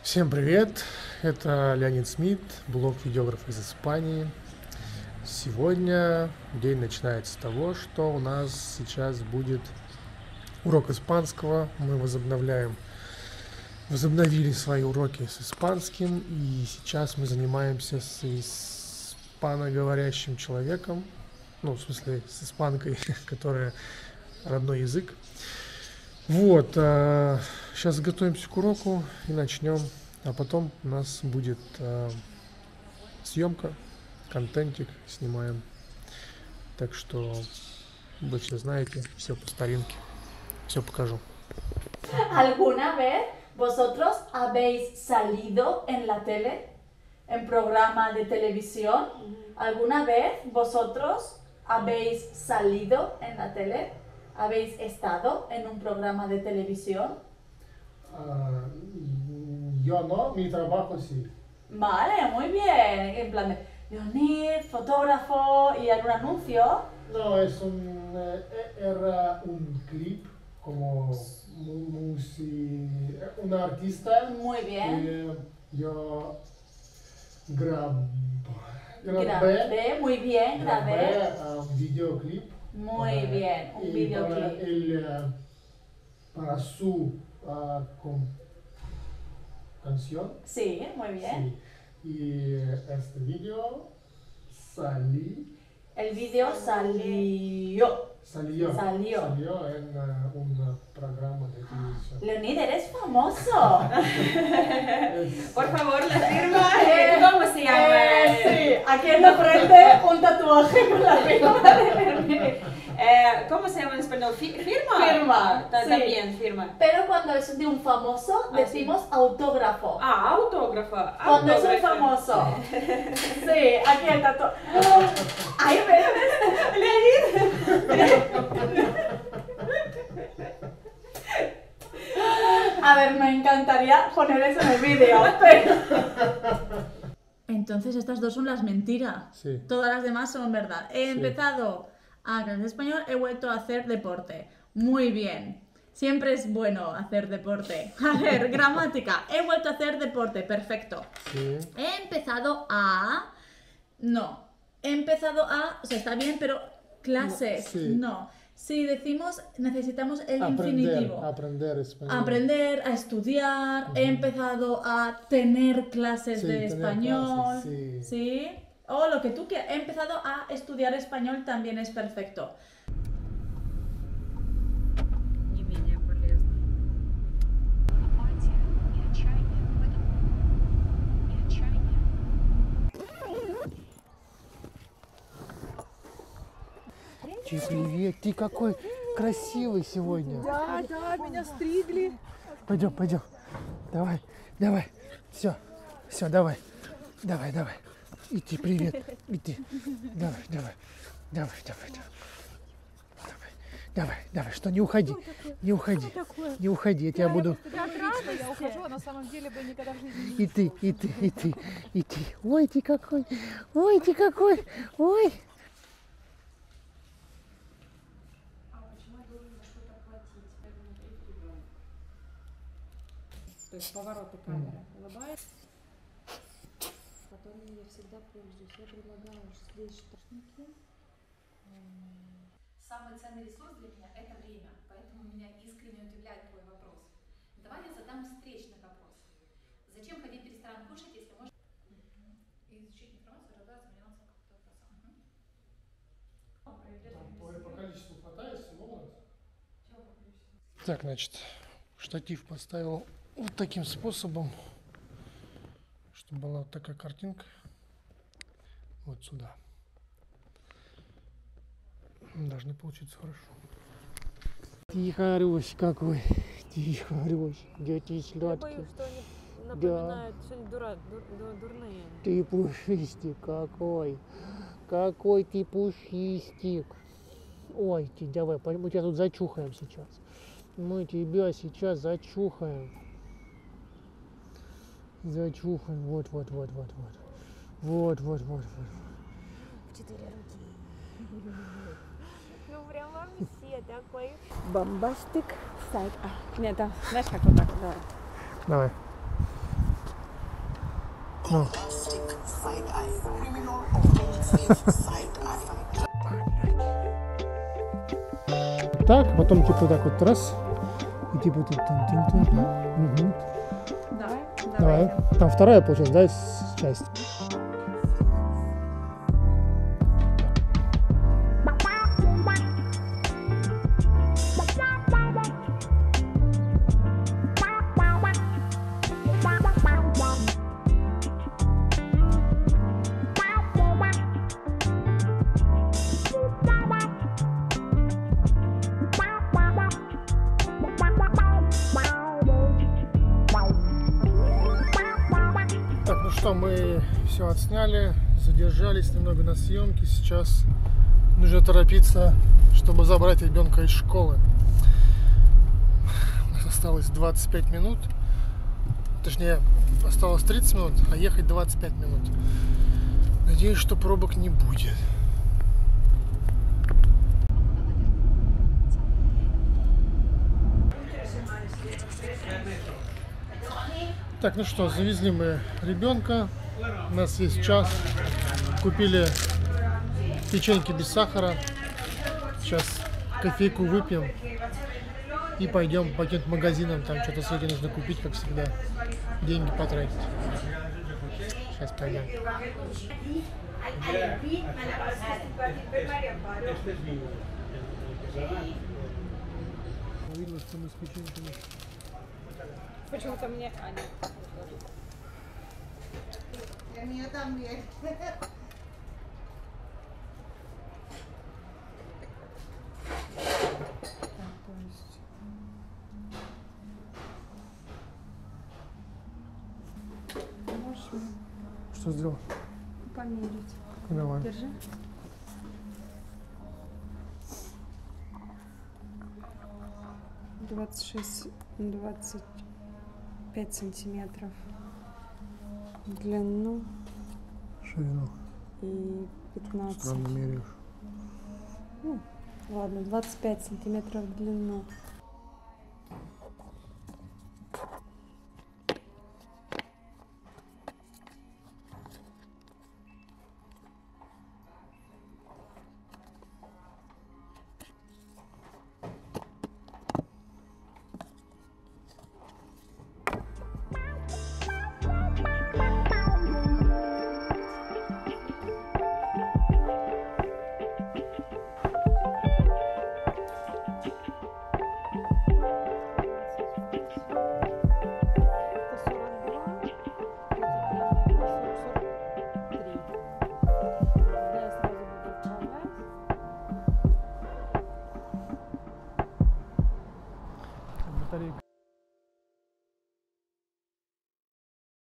Всем привет! Это Леонид Смит, блог-видеограф из Испании. Сегодня день начинается с того, что у нас сейчас будет урок испанского. Мы возобновили свои уроки с испанским, и сейчас мы занимаемся с испаноговорящим человеком, в смысле с испанкой, которая родной язык. Вот, сейчас готовимся к уроку и начнем, а потом у нас будет съемка, контентик снимаем, так что вы все знаете, все по старинке, все покажу. ¿Alguna vez vosotros habéis salido en la tele, en programa de televisión? ¿Alguna vez vosotros habéis salido en la tele? ¿Habéis estado en un programa de televisión? Yo no, mi trabajo sí. Vale, muy bien. En plan de Leonid, fotógrafo y algún anuncio. No, era un clip como un artista. Muy bien. Yo Grabé, muy bien, grabé. Un videoclip. Muy bien, un videoclip. Para su canción. Sí, muy bien. Sí. Y este video El video salió. Salió en un programa de televisión. Leonid, eres famoso. Por favor, la firma. ¿Cómo se llama? Sí, aquí en la frente un tatuaje con la firma de Leonid. ¿Cómo se llama en español? ¿Firma? Firma, sí. También firma. Pero cuando es de un famoso, decimos autógrafo. Autógrafo. Cuando es un famoso. Sí, aquí el tatuaje. ¡Ay, A ver, me encantaría poner eso en el vídeo, pero... Entonces estas dos son las mentiras. Sí. Todas las demás son verdad. He empezado a clases de español, he vuelto a hacer deporte. Muy bien. Siempre es bueno hacer deporte. A ver, gramática. He vuelto a hacer deporte. Perfecto. Sí. He empezado a... No. He empezado a... O sea, está bien, pero clases. Sí. No. Si decimos, necesitamos el infinitivo. Aprender español. Aprender, a estudiar. He empezado a tener clases de tener español. clases, ¿Sí? O lo que tú quieras. He empezado a estudiar español, también es perfecto. Не менее полезно. Привет, ты какой красивый сегодня. Да, меня стригли. Пойдем. Давай. Все, давай. Иди, привет. Иди. Давай, что, не уходи. Не уходи, я тебя буду... Я ухожу, а на самом деле бы никогда в жизни не... И ты. Ой, ты какой. Ой. То есть повороты камеры. Улыбается. Которыми я всегда пользуюсь. Я предлагаю здесь штрафники. Самый ценный ресурс для меня – это время, поэтому меня искренне удивляет твой вопрос. Давай я задам встречный вопрос. Зачем ходить в ресторан кушать, если можно изучить информацию, разобраться, заниматься каким-то вопросом? По количеству хватает всего у нас? Так, значит, штатив поставил вот таким способом, чтобы была вот такая картинка вот сюда. Должны получиться хорошо. Ты хороший какой. Где ты сладкий. Я боюсь, что они напоминают что-нибудь дурные. Ты пушистик какой. Какой ты пушистик. Ой, ты давай, мы тебя тут зачухаем сейчас. Мы тебя сейчас зачухаем. Вот. В 4 руки. Ну прям вообще такой бомбастик сайт. Нет, там, знаешь, как вот так, давай. Давай. Ну. Так, потом типа так вот раз. И типа тут Угу. Давай. Там вторая получилась, да, часть? Так, ну что, мы все отсняли, задержались немного на съемке. Сейчас нужно торопиться, чтобы забрать ребенка из школы. У нас осталось 25 минут. Точнее, осталось 30 минут, а ехать 25 минут. Надеюсь, что пробок не будет. Так, ну что, завезли мы ребенка. У нас есть час. Купили печеньки без сахара. Сейчас кофейку выпьем и пойдем по каким-то магазинам. Там что-то с этим нужно купить, как всегда. Деньги потратить. Сейчас пойдем. Видно, что мы с печеньками. Почему-то мне... Что сделал? Померить. Давай. Держи. «26, 25 сантиметров в длину Ширину. и 15. Странно меряешь. Ну, ладно, 25 сантиметров в длину. Батарейка.